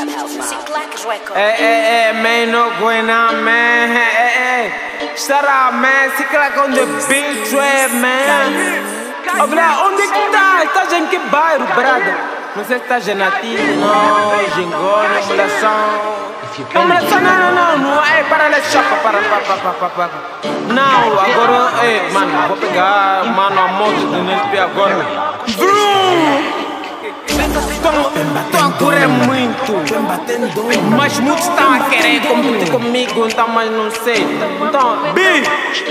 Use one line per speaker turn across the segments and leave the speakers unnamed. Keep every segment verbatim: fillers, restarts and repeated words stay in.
Hey, hey, hey, man, no going on, man. Hey, hey, hey. Shut up, man. C-Clack on the beat trap, man. Oh, brother, onde que tá? Estás em que bairro, brother? Não sei se estás em Nativo, Gingona, Emulação. Emulação, não, não, não, não. Ei, para lá, chapa, para, para, para, para, para. Não, agora, ei, mano, vou pegar, mano, a moto do N L P agora. Vrum! Estão a correr muito, mas muitos estão a querer competir comigo, então, mas não sei. Então, B,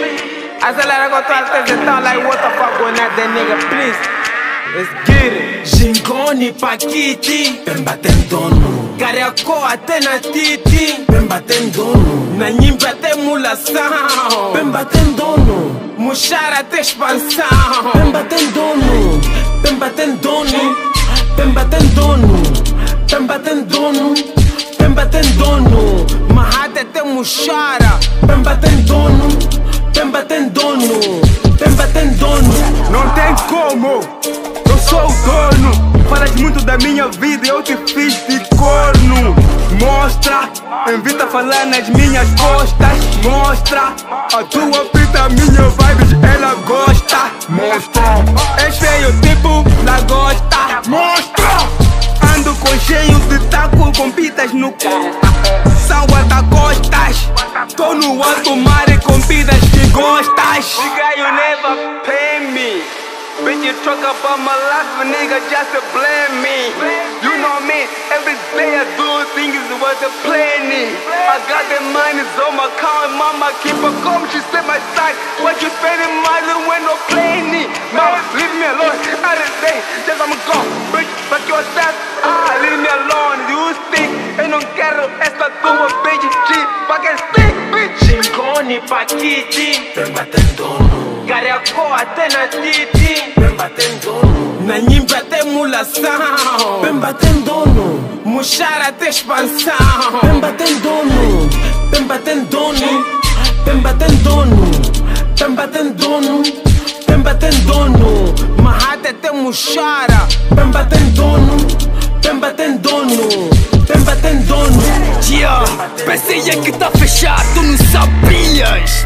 acelera com a tua atenção, like what the fuck going on there, nigga, please. Let's get it. Gingoni, Paquiti, vem batendo no Cariacó até na Titi, vem batendo no na Nhimbe até Emulação, vem batendo no Muxara até Expansão, vem batendo no, vem batendo no. Vem batendo no, vem batendo no, vem batendo no Mahata até Muxara, vem batendo no, vem batendo no, vem batendo no.
Não tem como, eu sou o dono. Falas muito da minha vida e eu te fiz de corno. Mostra, evita falar nas minhas costas. Mostra, a tua fita, a minha vibes, ela gosta. Mostra, és feio tipo lagosta. Mostra, ando com cheio de taco com pitas no corpo. São guarda-costas, tô no alto mar e com pitas que gostas. Nigga, you never pay me. Bitch, you talk about my life, nigga, just to blame me. You know me, every day I do things worth the planning. I got the money on my account, mama keep a calm, she stay my side. What you spending money when no planning? Mama, leave me alone, I didn't say, just I'm gone. Bitch, fuck your ass, ah, leave me alone. You stink, eu não quero essa tua bitch, she fucking stink, bitch.
Gingoni, Paquiti, vem batendo no Cariacó até na Titi, vem batendo no na Nhimbe até Emulação, vem batendo no Muxara até Expansão, vem batendo no, vem batendo no, vem batendo no, vem batendo no, vem batendo no Mahata até Muxara, vem batendo no, vem batendo no, vem batendo no.
Yeah, pensei que tá fechado, tu não sabias.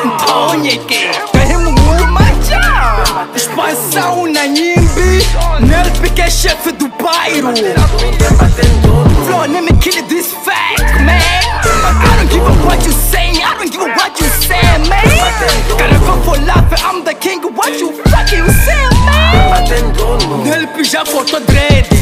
Onde que? Carremos muito mancha. Expansão na Nhimbe, N L P que é chefe do bairro. Flow, let me kill this fact, man. I don't give a what you saying, I don't give a what you saying, man. Gotta go for life, I'm the king, what you fucking saying, man. N L P já cortou dreads.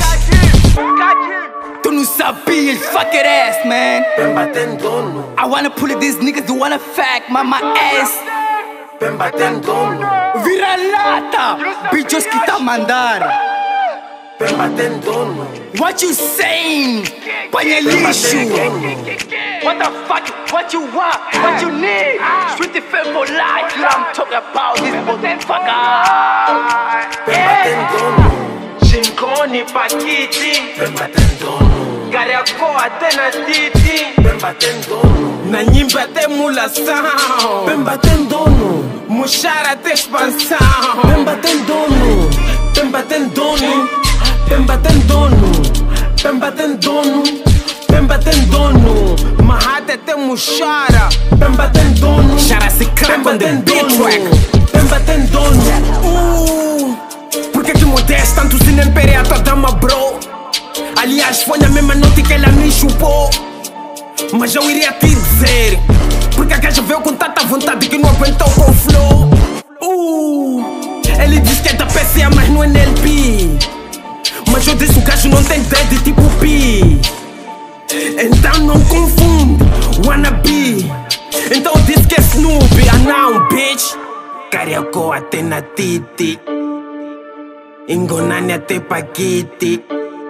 Tu não sabias, fuck it ass, man.
Vem batendo no,
I wanna pull it, these niggas do wanna fact, my, my ass.
vem batendo no,
Vira lata, bichos que tá mandar.
vem batendo no.
What you saying? Panha lixo. What the fuck? What you want? What you need? Street fair for life, you know I'm talking about this motherfucker.
Vem batendo no, Gingoni, Paquiti, vem batendo no Cariacó até na Titi, vem batendo no na Nhimbe até Emulação, vem batendo no Muxara até Expansão, vem batendo no, vem batendo no, vem batendo no, vem batendo no, vem batendo no Mahata até Muxara, vem batendo no.
Shara C-Clack on the beat track.
Vem batendo no.
Por que que modesta tanto se nem pere a tua dama, bro? Aliás, foi na mesma noite que ela me chupou. Mas eu iria te dizer, porque a gaja veio com tanta vontade que não aguentou com o flow. Uh, ele disse que é da P C A, mas não é N L P. Mas eu disse o gajo não tem dread tipo P. Então não confunde, wannabe. Então eu disse que é Snoopy, ah não, bitch. Cariacó até na Titi, Ingonani até Paquiti,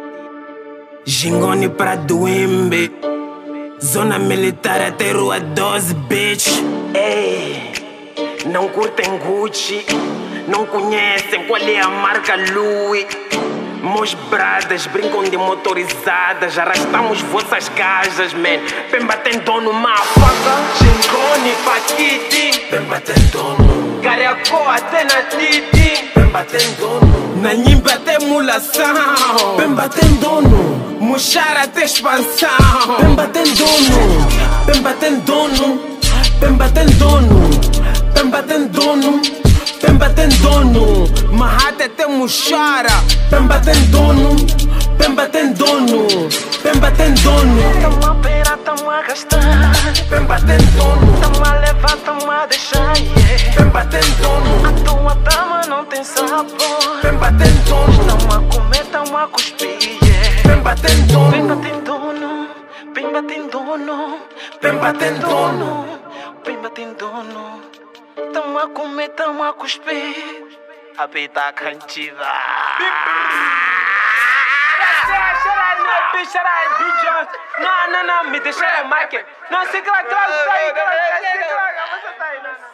Gingoni pra Duimbe, Zona Militar até Rua doze, bitch. Ei, não curtem Gucci, não conhecem qual é a marca Louis. Meus bradas brincam de motorizadas, arrastamos vossas casas, man. Vem batendo numa faca, Gingoni, Paquiti, vem batendo no Cariacó até na Titi, vem batendo no na Nhimbe até Emulação, vem batendo no
murchar até expansão. Vem batendo dono, vem batendo dono, vem batendo dono, vem batendo dono, vem batendo dono, marrata até murchar. Vem batendo dono, vem batendo dono, vem batendo dono.
Tamo a beira, tamo a gastar.
Vem batendo dono,
Tamo a levar, tamo a deixar, yeah.
vem batendo dono,
A tua dama não tem sabor.
vem batendo dono,
Tamo a comer, tamo a cuspir, yeah.
vem batendo
Vem
dono,
batendo dono, vem batendo dono,
vem batendo dono.
vem batendo dono. Tamo a comer, tamo a cuspir. A peita cantiva.
Não, não, não, me deixa a máquina. Não, sei que lá, claro, sai, claro, sei que lá, você tá aí, não, não.